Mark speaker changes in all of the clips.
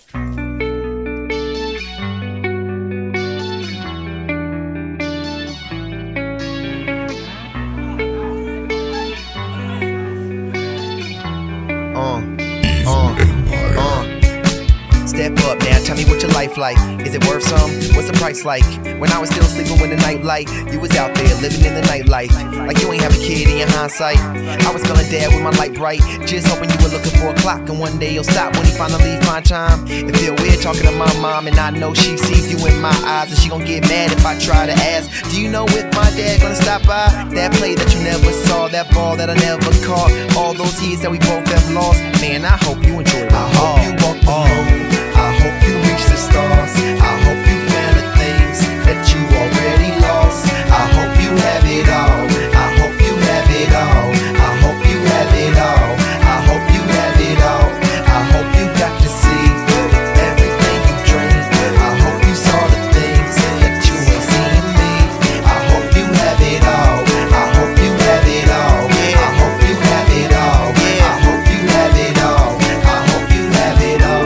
Speaker 1: Step up now, tell me what your life like. Is it worth some? What's the price like? When I was still sleeping with the nightlight, you was out there living in the nightlife. Like you ain't have a kid in your hindsight. I was feeling dead with my light bright, just hoping you were looking for a clock, and one day you'll stop when he finally find time. It feel weird talking to my mom, and I know she sees you in my eyes, and she gon' get mad if I try to ask, do you know if my dad gonna stop by? That play that you never saw, that ball that I never caught, all those years that we both have lost. Man, I hope you enjoy it. I hope you walk the moon. I hope you reach the stars. I hope you found the things that you already lost. I hope you have it all. I hope you have it all. I hope you have it all. I hope you have it all. I hope you got to see everything you dreamed. I hope you saw the things that you ain't seen me. I hope you have it all. I hope you have it all. I hope you have it all. I hope you have it all. I hope you have it all.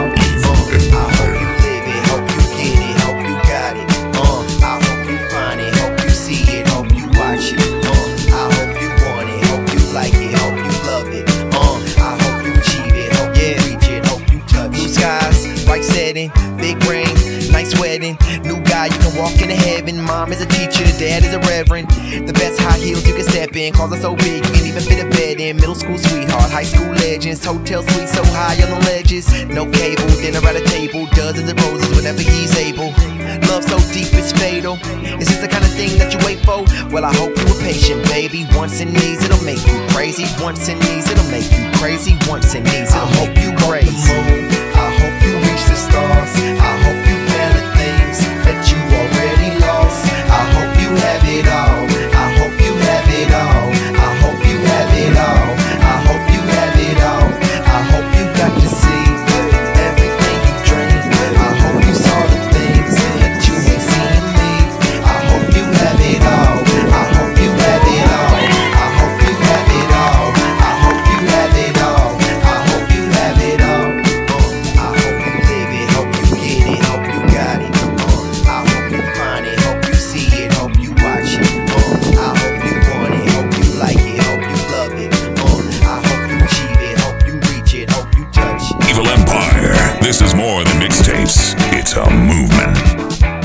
Speaker 1: I hope you live it, hope you get it, hope you got it. I hope you find it, hope you see it, hope you watch it. I hope you want it, hope you like it, hope you love it. I hope you achieve it, hope you reach it, hope you touch it. Blue skies, bright setting, big ring, nice wedding. New guy, you can walk into heaven. Mom is a teacher, dad is a reverend. The best high heels you can step in, cars are so big you can't even fit a bed in. Middle school sweetheart, high school legends, hotel suite so high on the ledges. No cable, dinner at a table, dozens of roses whenever he's able. Love so deep it's fatal. Is this the kind of thing that you wait for? Well, I hope you were patient, baby. Once in these, it'll make you crazy. Once in these, it'll make you crazy. Once in these, it'll make you crazy. I hope you reach the stars. I hope you found the things that you already lost. I hope you have it all. I hope you have it all. I hope you have it all. I hope you have it all. I hope you got to see everything you dreamed. I hope you saw the things that you ain't seen me. I hope you have it all. I hope you have it all. I hope you have it all. I hope you have it all. I hope you have it all. I hope you live it, hope you get it, hope you got it. I hope you find it, hope you see it, hope you watch it. I hope you want it, hope you like it, hope you love it. I hope you achieve it, hope you reach it, hope you touch it.
Speaker 2: Evil Empire. This is more than mixtapes. It's a movement.